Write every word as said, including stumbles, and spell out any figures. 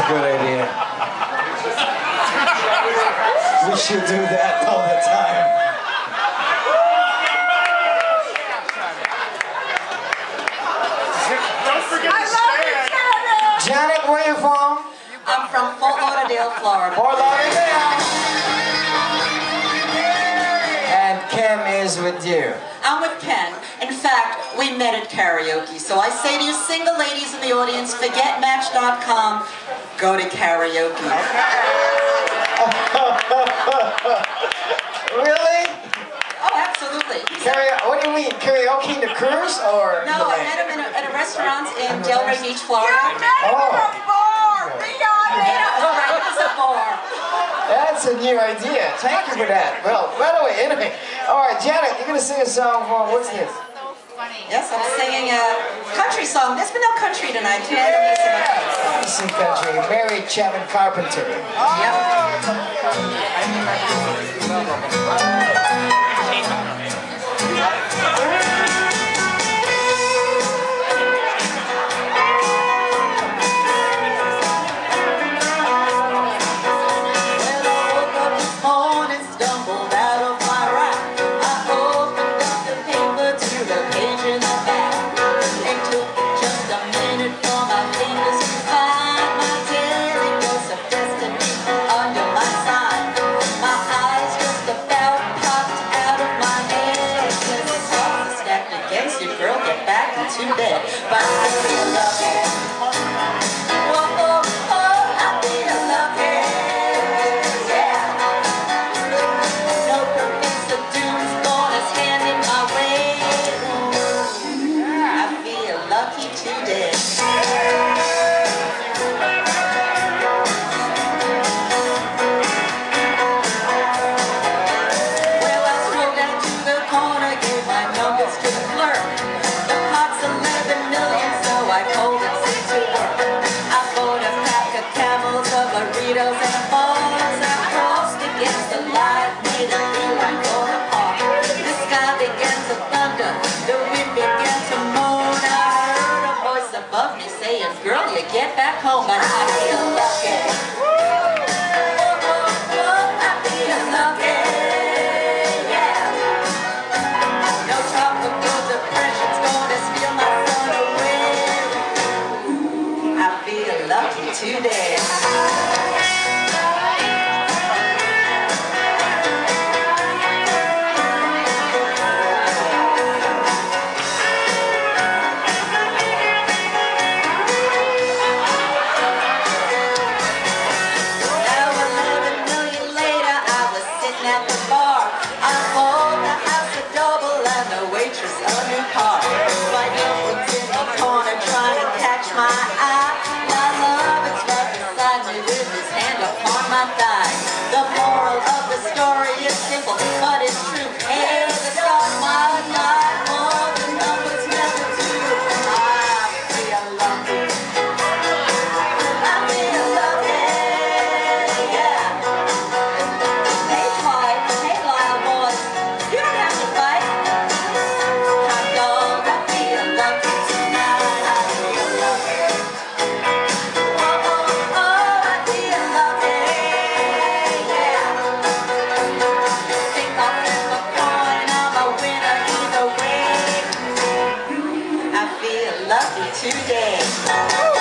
a good idea. We should do that all the time. Don't forget to stand. Janet, where are you from? I'm from Fort Lauderdale, Florida. Fort Lauderdale. And Kim is with you. I'm with Ken. In fact, we met at karaoke. So I say to you single ladies in the audience, forget Match dot com, go to karaoke. Really? Oh, absolutely. Karaoke? What do you mean? Karaoke in the cruise or? No, I met him in a, at a restaurant in Delray Beach, Florida. Oh. Right, it's a bar. That's a new idea. Thank you for that. Well, by the way, anyway. All right, Janet, you're going to sing a song for, what's this? Yes, I'm singing a country song. There's been no country tonight. Tonight I'm going to sing a country. Sing country. Mary Chapman Carpenter. to bed, but I feel lucky. Whoa, oh, oh, I feel lucky. Yeah. No progressive doom's gonna stand in my way. I feel lucky today. Well, I strolled down to the corner, gave my numbers to the clerk. Burritos and balls and crossed against the light, made a beeline for the park. The sky began to thunder, the wind began to moan. I heard a voice above me saying, "Girl, you get back home," and I feel lucky. Oh, oh, oh, I feel lucky. Yeah. No tropical depression's gonna steal my sun away. I feel lucky today. At the bar, I called the house a double and the waitress a new car. Right up was in the corner trying to catch my eye. My love is right beside me with his hand upon my thigh. The moral of the story is simple, but it's true. Hey, the start my night, all the numbers never do. I feel lucky. I feel lucky. Lucky today.